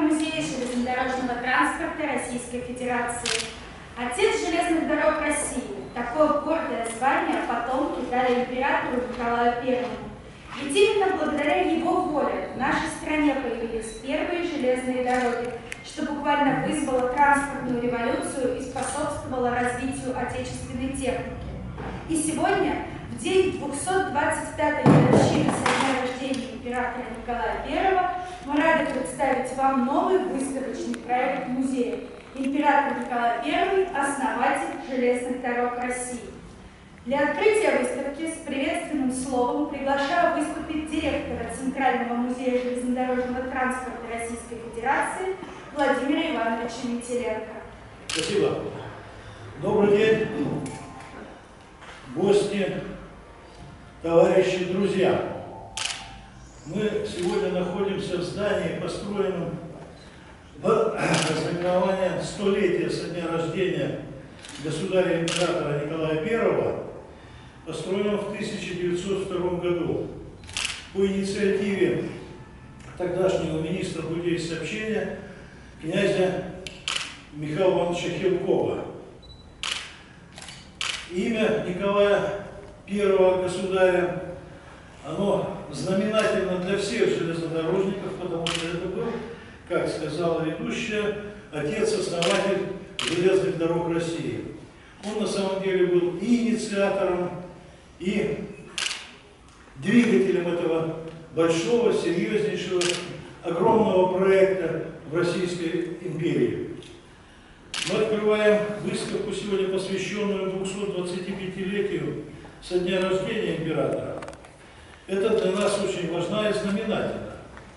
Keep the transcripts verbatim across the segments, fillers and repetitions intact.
музея железнодорожного транспорта Российской Федерации. Отец железных дорог России. Такое гордое звание потомки дали императору Николаю Первому. Ведь именно благодаря его воле в нашей стране появились первые железные дороги, что буквально вызвало транспортную революцию и способствовало развитию отечественной техники. И сегодня, в день двухсот двадцать пятой годовщины со дня рождения императора Николая Первого, мы рады представить вам новый выставочный проект музея «Император Николай Первый. Основатель железных дорог России». Для открытия выставки с приветственным словом приглашаю выступить директора Центрального музея железнодорожного транспорта Российской Федерации Владимира Ивановича Метеленко. Спасибо. Добрый день, гости, товарищи, друзья. Мы сегодня находимся в здании, построенном в ознаменование столетия со дня рождения государя-императора Николая Первого, построенном в тысяча девятьсот втором году по инициативе тогдашнего министра путей сообщения князя Михаила Ивановича Хилкова. Имя Николая Первого государя, оно знаменательно для всех железнодорожников, потому что это был, как сказала ведущая, отец-основатель железных дорог России. Он на самом деле был и инициатором, и двигателем этого большого, серьезнейшего, огромного проекта в Российской империи. Мы открываем выставку сегодня, посвященную двухсот двадцатипятилетию со дня рождения императора. Это для нас очень важна и знаменательна,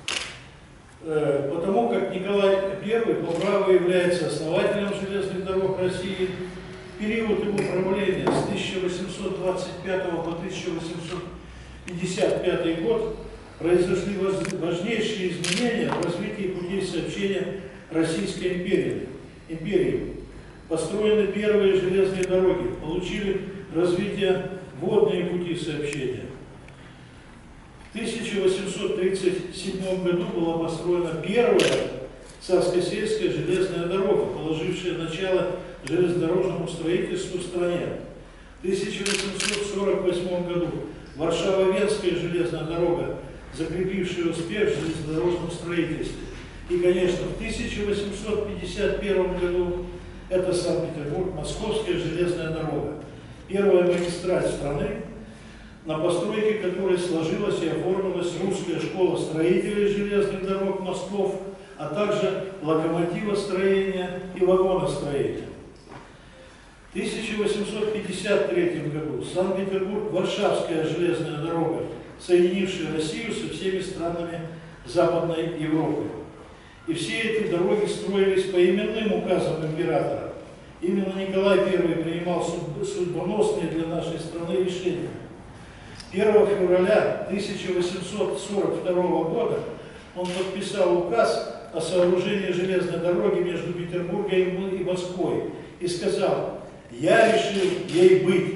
потому как Николай Первый по праву является основателем железных дорог России. В период его правления с тысяча восемьсот двадцать пятого по тысяча восемьсот пятьдесят пятый год произошли важнейшие изменения в развитии путей сообщения Российской империи. империи. Построены первые железные дороги, получили развитие водные пути сообщения. В тысяча восемьсот тридцать седьмом году была построена первая царско-сельская железная дорога, положившая начало железнодорожному строительству в стране. В тысяча восемьсот сорок восьмом году Варшава-Венская железная дорога, закрепившая успех в железнодорожном строительстве. И, конечно, в тысяча восемьсот пятьдесят первом году это Санкт-Петербург-Московская железная дорога. Первая магистраль страны, на постройке которой сложилась и оформилась русская школа строителей железных дорог мостов, а также локомотивостроения и вагоностроения. В тысяча восемьсот пятьдесят третьем году Санкт-Петербург-Варшавская железная дорога, соединившая Россию со всеми странами Западной Европы. И все эти дороги строились по именным указам императора. Именно Николай Первый принимал судьбоносные для нашей страны решения. первого февраля тысяча восемьсот сорок второго года он подписал указ о сооружении железной дороги между Петербургом и Москвой и сказал: «Я решил ей быть.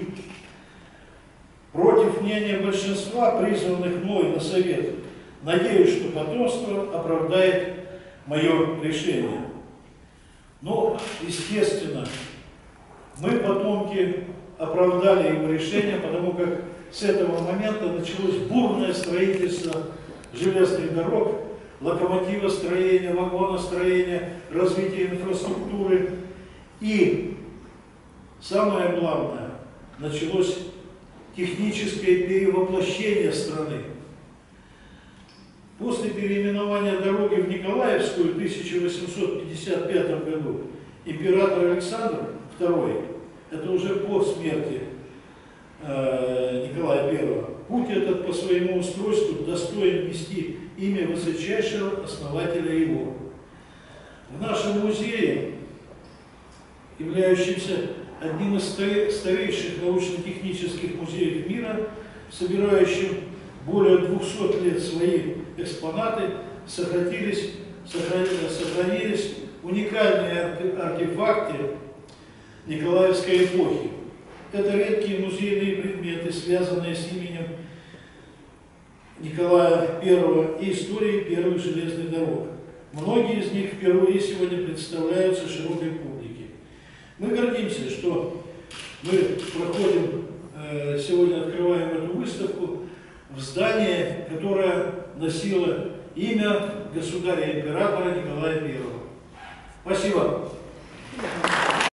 Против мнения большинства, призванных мной на совет, надеюсь, что потомство оправдает мое решение». Но, естественно, мы, потомки, оправдали его решение, потому как с этого момента началось бурное строительство железных дорог, локомотивостроения, вагоностроения, развитие инфраструктуры. И самое главное, началось техническое перевоплощение страны. После переименования дороги в Николаевскую в тысяча восемьсот пятьдесят пятом году император Александр Второй, это уже по смерти э, Николая Первого, путь этот по своему устройству достоин нести имя высочайшего основателя его. В нашем музее, являющемся одним из старейших научно-технических музеев мира, собирающим более двухсот лет свои экспонаты, сохранились, сохранились уникальные артефакты Николаевской эпохи. Это редкие музейные предметы, связанные с именем Николая Первого и историей первых железных дорог. Многие из них впервые сегодня представляются широкой публике. Мы гордимся, что мы проходим, э, сегодня открываем эту выставку в здании, которое носило имя государя-императора Николая Первого. Спасибо.